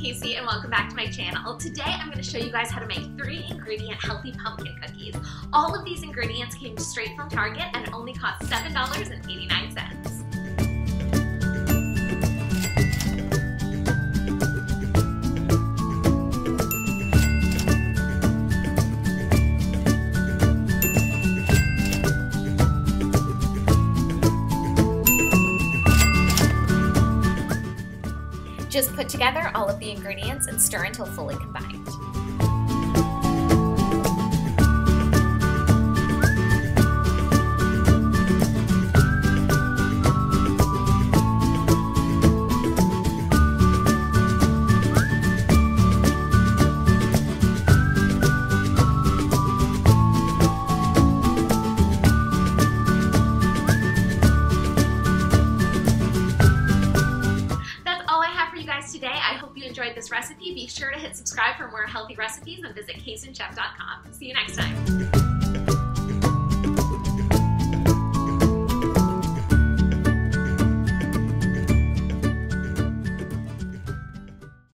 Casey and welcome back to my channel. Today I'm going to show you guys how to make 3-ingredient healthy pumpkin cookies. All of these ingredients came straight from Target and only cost $7.89. Just put together all of the ingredients and stir until fully combined. Today. I hope you enjoyed this recipe. Be sure to hit subscribe for more healthy recipes and visit CaseyandChef.com. See you next time.